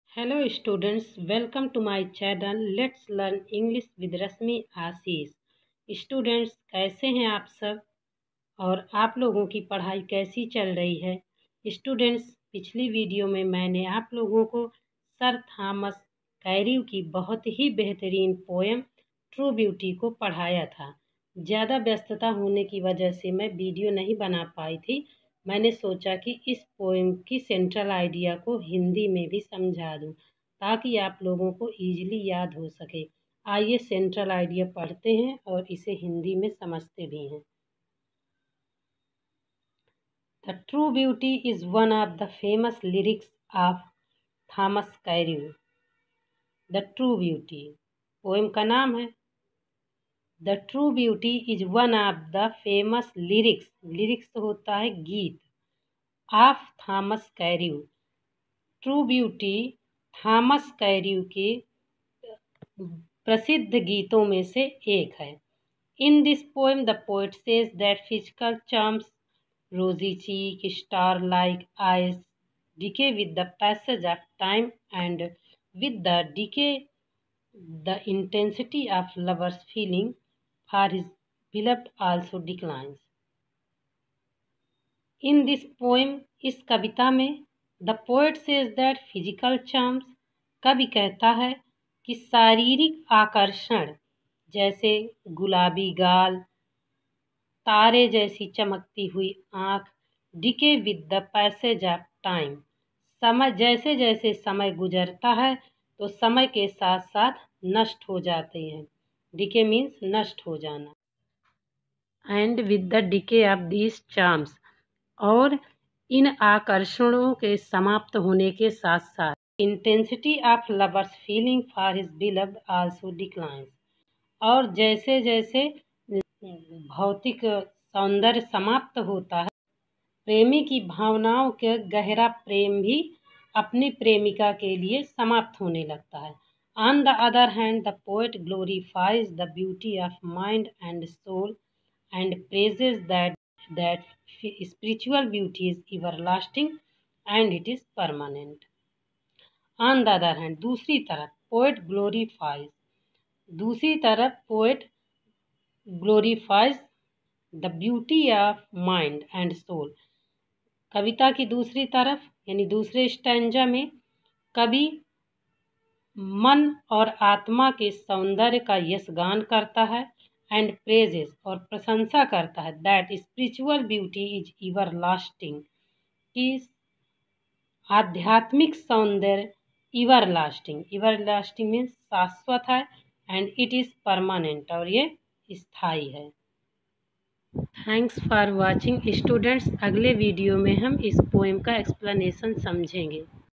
Hello students, welcome to my channel let's learn English with Rashmi Ashish. Students, कैसे हैं आप सब और आप लोगों की पढ़ाई कैसी चल रही है। स्टूडेंट्स, पिछली वीडियो में मैंने आप लोगों को सर थॉमस कैरिव की बहुत ही बेहतरीन पोएम ट्रू ब्यूटी को पढ़ाया था। ज़्यादा व्यस्तता होने की वजह से मैं वीडियो नहीं बना पाई थी। मैंने सोचा कि इस पोएम की सेंट्रल आइडिया को हिंदी में भी समझा दूं ताकि आप लोगों को इजीली याद हो सके। आइए सेंट्रल आइडिया पढ़ते हैं और इसे हिंदी में समझते भी हैं। The true beauty is one of the famous lyrics of Thomas Carew. The true beauty poem का नाम है। The true beauty is one of the famous lyrics, lyrics होता है गीत, of Thomas Carew. True beauty Thomas Carew के प्रसिद्ध गीतों में से एक है। In this poem the poet says that physical charms, rosy cheek, star-like eyes decay with the passage of time, and with the decay the intensity of lover's feeling for his beloved also declines. In this poem, इस कविता में the poet says that physical charms, कवि कहता है कि शारीरिक आकर्षण जैसे गुलाबी गाल, तारे जैसी चमकती हुई आँख, decay with the passage of time, समय जैसे जैसे समय गुजरता है तो समय के साथ साथ नष्ट हो जाते हैं। डिके मीन्स नष्ट हो जाना। And with the decay of these charms, और इन आकर्षणों के समाप्त होने के साथ साथ intensity of lover's feeling for his beloved also declines, और जैसे जैसे भौतिक सौंदर्य समाप्त होता है, प्रेमी की भावनाओं के गहरा प्रेम भी अपनी प्रेमिका के लिए समाप्त होने लगता है। On the other hand the poet glorifies the beauty of mind and soul and praises that spiritual beauty is everlasting and it is permanent. On the other hand, दूसरी तरफ poet glorifies the beauty of mind and soul. कविता की दूसरी तरफ यानी दूसरे stanza में कवि मन और आत्मा के सौंदर्य का यशगान करता है, एंड प्रेजेस और प्रशंसा करता है, that spiritual beauty is everlasting, कि आध्यात्मिक सौंदर्य एवर लास्टिंग मीन्स शाश्वत है, एंड इट इज परमानेंट और ये स्थायी है। Thanks for watching students. अगले वीडियो में हम इस पोएम का एक्सप्लेनेशन समझेंगे।